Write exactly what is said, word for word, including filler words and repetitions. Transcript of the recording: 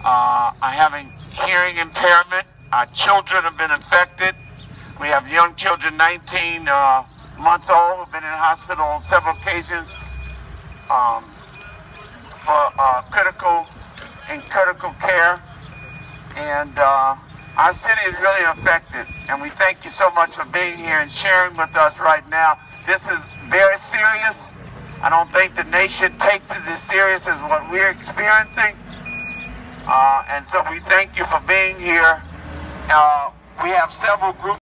uh, are having hearing impairment. Our children have been affected. We have young children, nineteen uh, months old, who've been in hospital on several occasions um, for uh, critical in critical care. And uh, our city is really affected. And we thank you so much for being here and sharing with us right now. This is very serious. I don't think the nation takes it as serious as what we're experiencing. Uh, and so we thank you for being here. Uh, we have several groups